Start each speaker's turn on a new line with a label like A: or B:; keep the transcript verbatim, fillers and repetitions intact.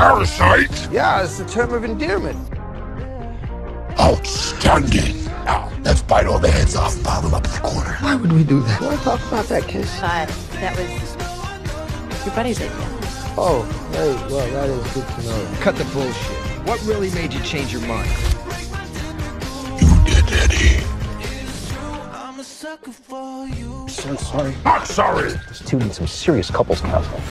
A: Parasite?
B: Yeah, it's a term of endearment.
A: Outstanding. Now, let's bite all the heads off, pile them up in the corner.
B: Why would we do that? You want to talk about that, Kiss?
C: Uh, that was your buddy's idea.
B: Oh, hey, well, that is good to know.
D: Cut the bullshit. What really made you change your mind?
A: You did, Eddie.
E: So sorry.
A: Not sorry.
E: This two needs some serious couples counseling.